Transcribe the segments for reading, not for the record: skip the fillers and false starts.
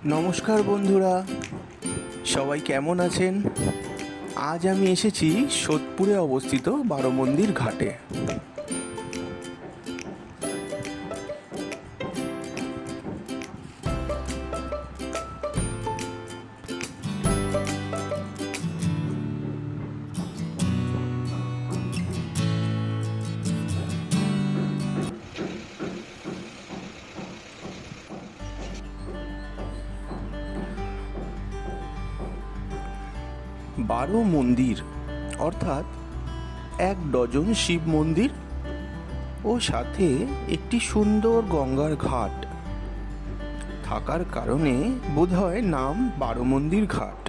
নমস্কার বন্ধুরা, সবাই কেমন আছেন? আজ আমি এসেছি সোদপুরে অবস্থিত বারোমন্দির ঘাটে। বারো মন্দির অর্থাৎ 1 ডজন শিব মন্দির ও সাথে একটি সুন্দর গঙ্গার ঘাট থাকার কারণে বোধহয় নাম বারোমন্দির ঘাট।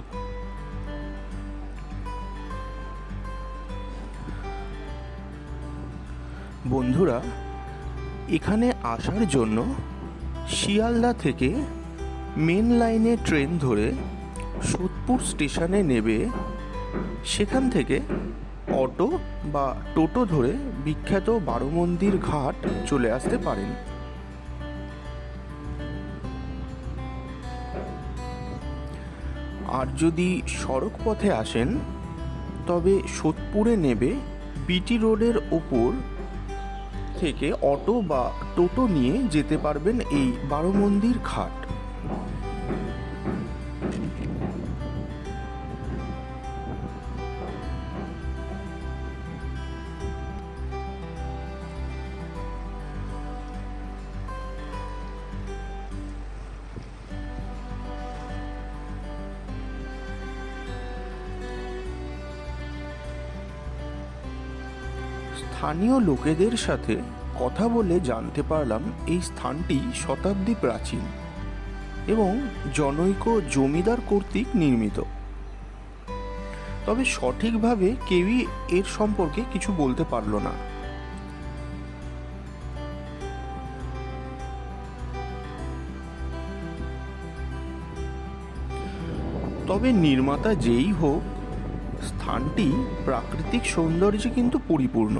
বন্ধুরা, এখানে আসার জন্য শিয়ালদা থেকে মেন লাইনে ট্রেন ধরে সোদপুর স্টেশনে নেবে সেখান থেকে অটো বা টোটো ধরে বিখ্যাত বারোমন্দির ঘাট চলে আসতে পারেন। আর যদি সড়ক পথে আসেন তবে সোদপুরে নেবে বিটি রোডের ওপর থেকে অটো বা টোটো নিয়ে যেতে পারবেন এই বারোমন্দির ঘাট। স্থানীয় লোকেদের সাথে কথা বলে জানতে পারলাম এই স্থানটি শতাব্দী প্রাচীন এবং জনৈক জমিদার কর্তৃক নির্মিত। তবে সঠিকভাবে কেউই এর সম্পর্কে কিছু বলতে পারল না। তবে নির্মাতা যেই হোক, স্থানটি প্রাকৃতিক সৌন্দর্যে কিন্তু পরিপূর্ণ।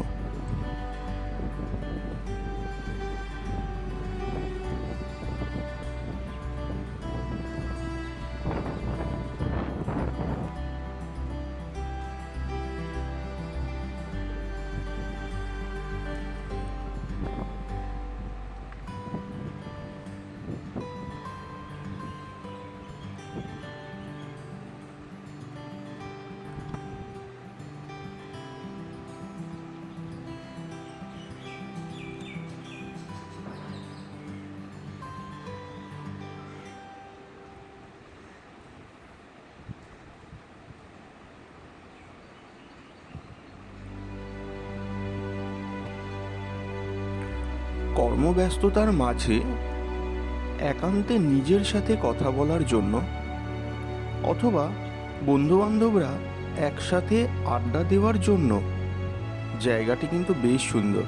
কর্মব্যস্ততার মাঝে একান্তে নিজের সাথে কথা বলার জন্য অথবা বন্ধুবান্ধবরা একসাথে আড্ডা দেওয়ার জন্য জায়গাটি কিন্তু বেশ সুন্দর।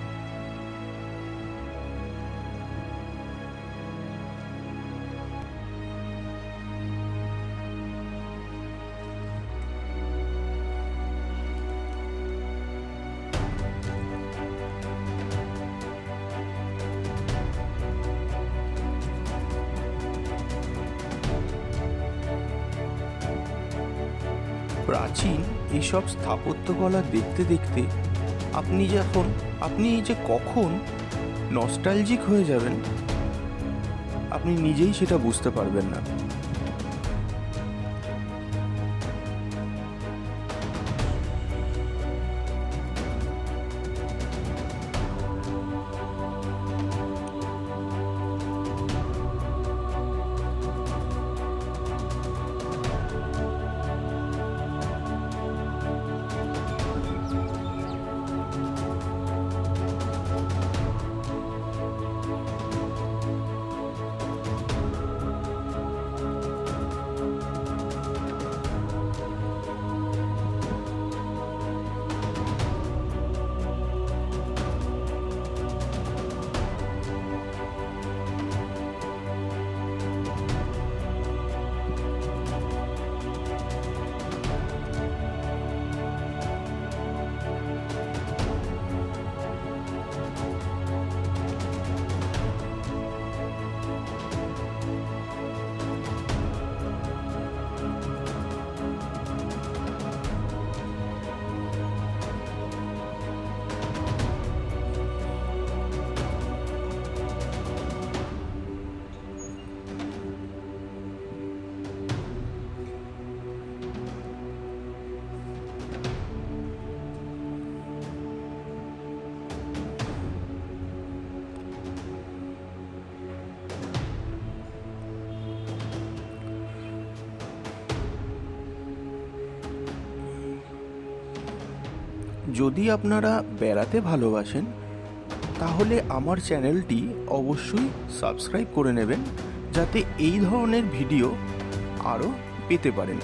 প্রাচীন এইসব স্থাপত্যকলা দেখতে দেখতে আপনি যে কখন নস্টালজিক হয়ে যাবেন আপনি নিজেই সেটা বুঝতে পারবেন না। যদি আপনারা বেড়াতে ভালোবাসেন তাহলে আমার চ্যানেলটি অবশ্যই সাবস্ক্রাইব করে নেবেন, যাতে এই ধরনের ভিডিও আরও পেতে পারেন।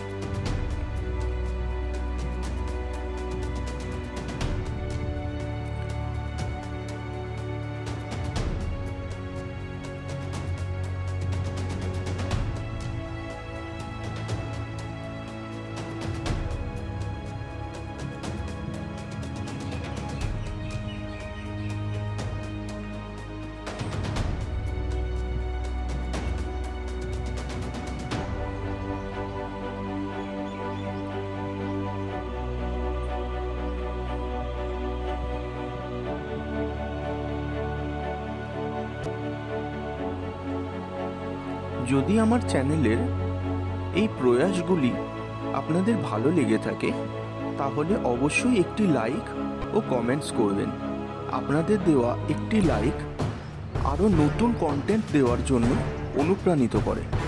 যদি আমার চ্যানেলের এই প্রয়াসগুলি আপনাদের ভালো লেগে থাকে তাহলে অবশ্যই একটি লাইক ও কমেন্টস করবেন। আপনাদের দেওয়া একটি লাইক আরও নতুন কন্টেন্ট দেওয়ার জন্য অনুপ্রাণিত করে।